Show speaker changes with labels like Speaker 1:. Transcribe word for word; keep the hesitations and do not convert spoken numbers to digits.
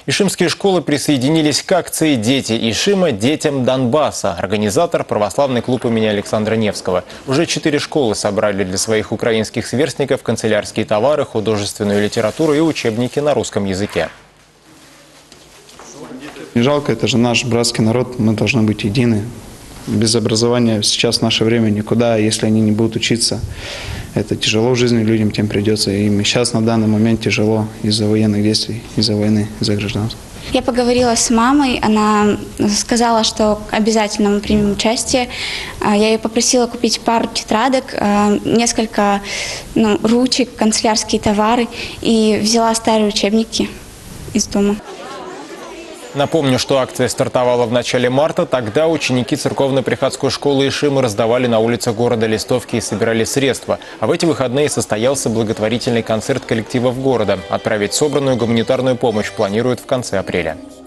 Speaker 1: Ишимские школы присоединились к акции «Дети Ишима детям Донбасса». Организатор – православный клуб имени Александра Невского. Уже четыре школы собрали для своих украинских сверстников канцелярские товары, художественную литературу и учебники на русском языке.
Speaker 2: Не жалко, это же наш братский народ, мы должны быть едины. Без образования сейчас в наше время никуда, если они не будут учиться. Это тяжело в жизни людям, тем придется. Им сейчас на данный момент тяжело из-за военных действий, из-за войны, из-за гражданства.
Speaker 3: Я поговорила с мамой, она сказала, что обязательно мы примем участие. Я ее попросила купить пару тетрадок, несколько ну, ручек, канцелярские товары и взяла старые учебники из дома.
Speaker 1: Напомню, что акция стартовала в начале марта. Тогда ученики церковно-приходской школы Ишима раздавали на улицах города листовки и собирали средства. А в эти выходные состоялся благотворительный концерт коллективов города. Отправить собранную гуманитарную помощь планируют в конце апреля.